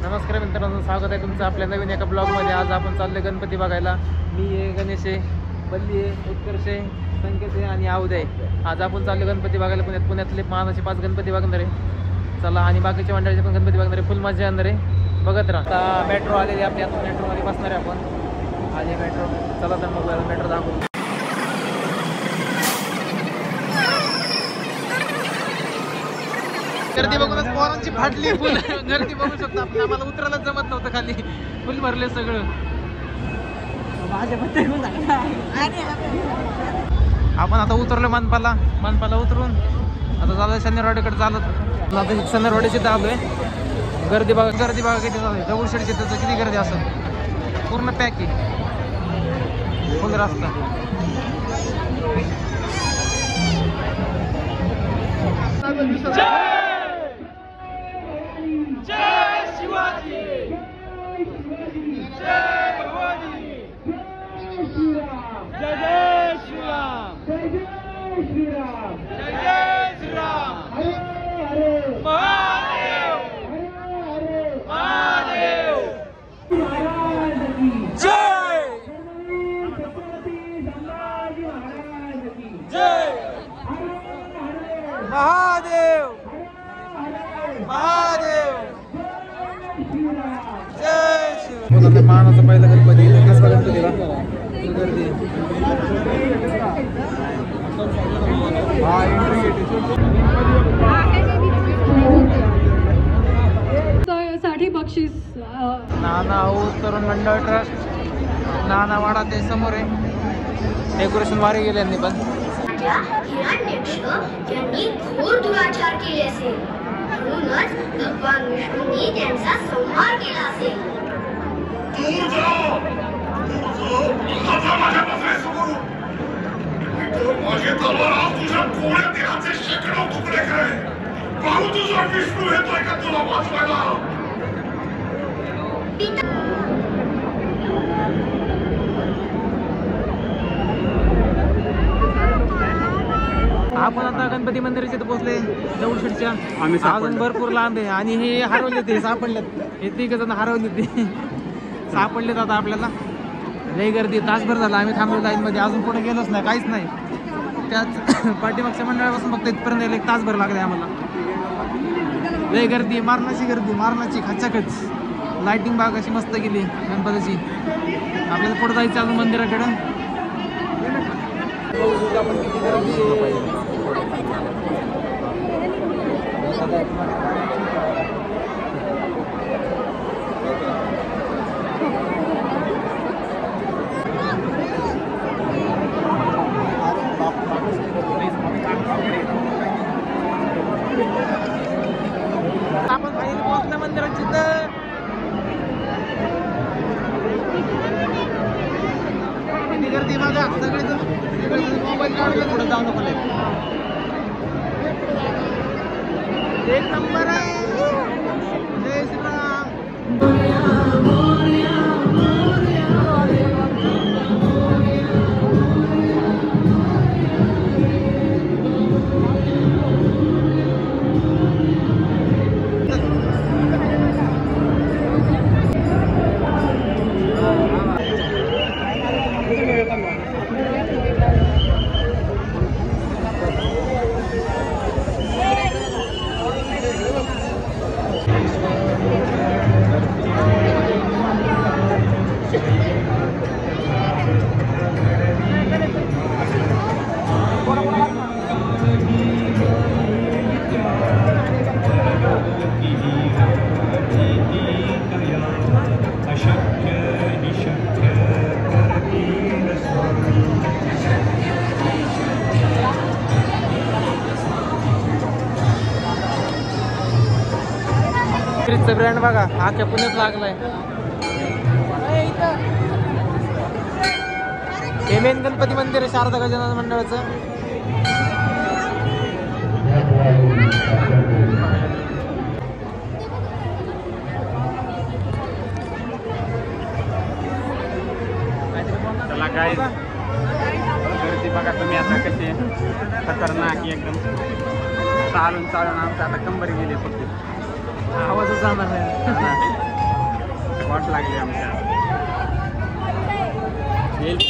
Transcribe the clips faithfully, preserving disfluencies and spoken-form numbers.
नमस्कार मित्रांनो, स्वागत आहे तुमचं आपल्या नवीन एका ब्लॉगमध्ये। आज आपण चाललोय गणपती बघायला। मी आहे, गणेश आहे, बल्ली आहे, उत्कर्ष आहे, संकेत आहे आणि आवदे आहे। आज आपण चाललो गणपती बघायला पुण्यात। पुण्यातले महाराचे पाच गणपती बघणार आहे। चला, आणि बाकीच्या मंडळाचे पण गणपती बघणार आहे। फुल मजा येणार आहे, बघत राहा। आता मेट्रो आलेली आपली, आता मेट्रोमध्ये बसणार आहे आपण। आली मेट्रो, चला तर मग मेट्रो दाखवू। गर्दी बघूनच पोरांची फाटली फुल गर्दी बघू शकतो आपण। आम्हाला उतरायला जमत नव्हतं, खाली फुल भरले सगळं। आपण आता उतरलो मनपाला। मनपाला उतरून आता चालू शनिवारवाडीकडे चालत। आता शनिवारवाडीची आलोय। गर्दी बघा, गर्दी बघा किती झाली। दगडूशेठची तर किती गर्दी असेल, पूर्ण पॅक आहे, फुल रस्ता। जय शिवाजी, जय भवानी, जय जय श्रीराम, जय जय श्रीराम, जय जय श्रीराम, महादेव, महादेव, जय जय महादेव, महादेव, जय शिव। मानाचा पहिला गणपती, कसला गणपती गर्दी। साठी बक्षीस नाना हाऊस तरुण मंडळ ट्रस्ट, नाना वाडा ते समोर आहे। डेकोरेशन वारे गेले यांनी पण। हिरण्यक्ष यांनी घोर दुराचार केले असेल, म्हणूनच भगवान विष्णूंनी त्यांचा संहार केला असेल। माझे तलवार आज तुझ्या कोळ्या देहाचे शेकडो तुकडे करे, पाहू तुझा विष्णू येतोय का तुला वाचवायला। आपण आता गणपती मंदिराच्या इथे पोहोचले, दगडूशेठच्या। अजून भरपूर लांब आहे आणि हे हरवले, ते सापडलेत, हे तिघ जण हरवले, ते सापडलेत आता आपल्याला। लई गर्दी, तासभर झाला आम्ही थांबलो लाईन मध्ये, अजून पुढे गेलोच नाही, काहीच नाही। त्याच पाठीमागच्या मंडळापासून फक्त इथपर्यंत यायला एक तासभर लागले आम्हाला। लई गर्दी, मारणाची गर्दी, मारणाची खचाखच। लाइटिंग बाग अशी मस्त गेली गणपतीची। आपल्याला पुढे जायचं अजून मंदिराकडे। आपण किती गर्दी आपण बाहेर पोहोचल्या मंदिराची तर किती गर्दी बघा। सगळेजण सगळेजण मोबाईल काढून पुढे जाऊ नको, एक नंबर आहे। जय श्रीराम। फ्रीजचा ब्रँड बघा, आख्या पुण्यात लागलाय। हे मेन गणपती मंदिर आहे शारदा गजानन मंडळाचं। चला काय गर्दी बघा तुम्ही आता कशी खतरनाक एकदम। चालून चालून आमचं आता कंबरी गेली फक्त, आवाजच जाणार नाही। वाट लागली आमच्या येईल.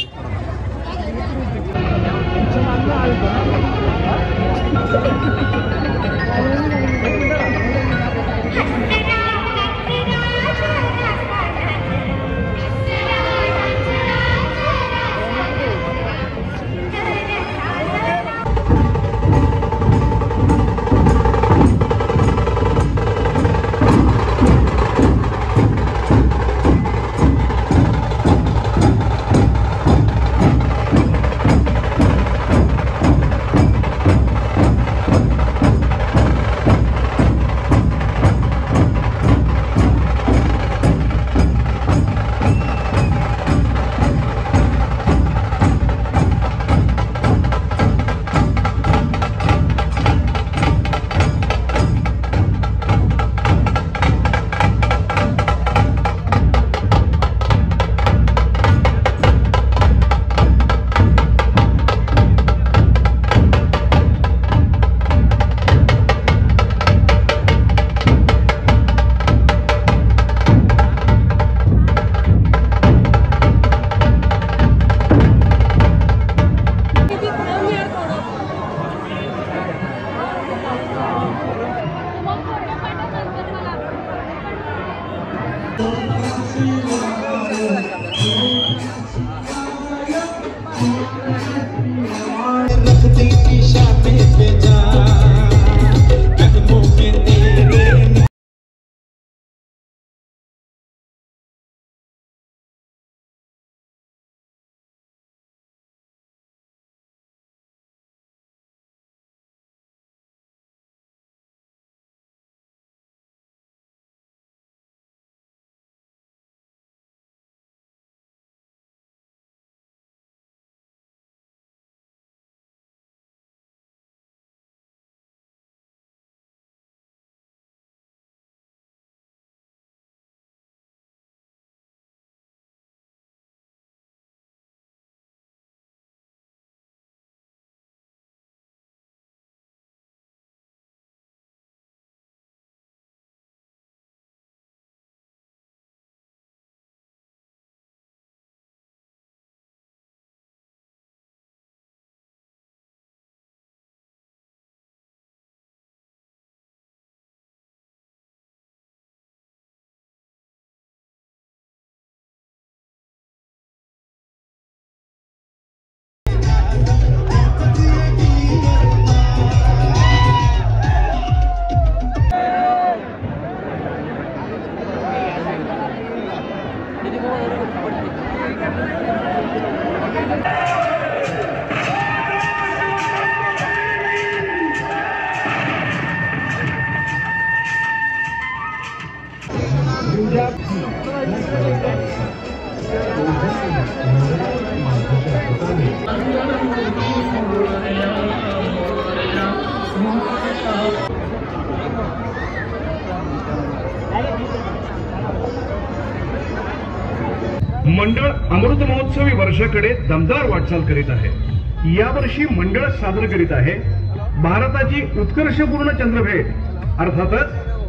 मंडळ अमृत महोत्सवी वर्षाकडे दमदार वाटचाल करीत आहे. यावर्षी मंडळ सादर करीत आहे भारताची उत्कर्षपूर्ण चंद्रभेट अर्थातच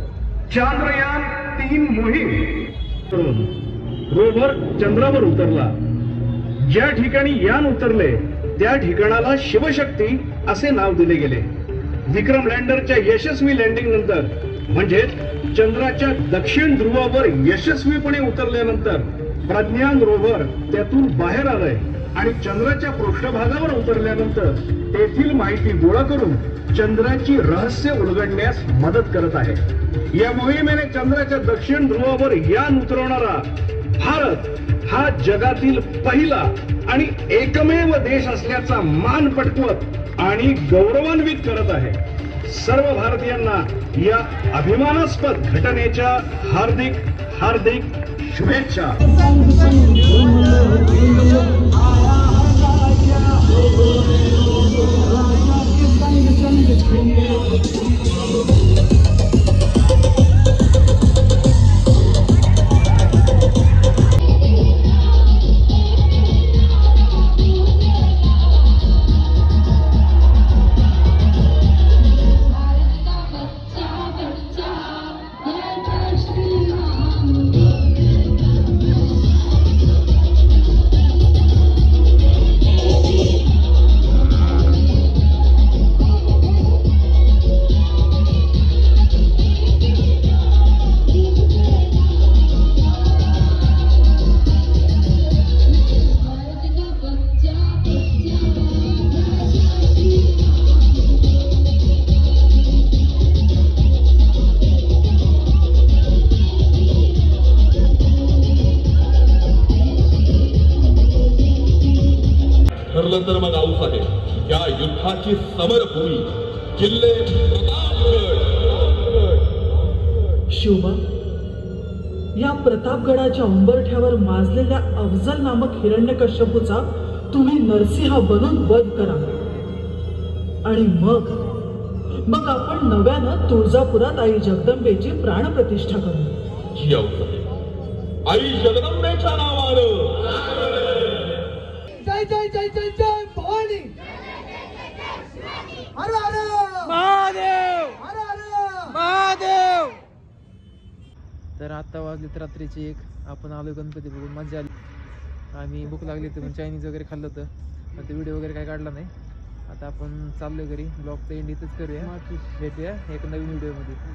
चांद्रयान तीन मोहीम. रोव्हर चंद्रावर उतरला. ज्या ठिकाणी यान उतरले त्या ठिकाणाला शिवशक्ती असे नाव दिले गेले. विक्रम लँडरच्या यशस्वी लँडिंग नंतर म्हणजे चंद्राच्या दक्षिण ध्रुवावर यशस्वीपणे उतरल्यानंतर प्रज्ञान रोव्हर त्यातून बाहेर आलंय आणि चंद्राच्या पृष्ठभागावर उतरल्यानंतर तेथील माहिती गोळा करून चंद्राची रहस्य उलगडण्यास मदत करत आहे. या मोहिमेने चंद्राच्या दक्षिण ध्रुवावर यान उतरवणारा भारत हा जगातील पहिला आणि एकमेव देश असल्याचा मान पटकवत आणि गौरवान्वित करत आहे. सर्व भारतीयांना या अभिमानास्पद घटनेच्या हार्दिक हार्दिक शुभेच्छा. त्यानंतर मग औस आहे. या युद्धाची समरभूमी किल्ले प्रतापगड. शिवबा, या प्रतापगडाच्या उंबरठ्यावर माजलेल्या अफजल नामक हिरण्यकश्यपूचा तुम्ही नरसिंह बनून वध करा आणि मग मग आपण नव्यानं तुळजापुरात आई जगदंबेची प्राणप्रतिष्ठा करू. ही औस आहे आई जगदंबेच्या नावानं. जय जय जय जय जय भवानी. हर हर महादेव हर हर महादेव. तर आता वाजलेत रात्रीची एक. आपण आलोय गणपती बघून, मजा आली. आम्ही भूक लागली तर चायनीज वगैरे खाल्लं होतं. आता व्हिडिओ वगैरे काय काढला नाही. आता आपण चाललोय घरी. ब्लॉगचं एंड इथंच करूया. भेटूया एक नवीन व्हिडिओमध्ये.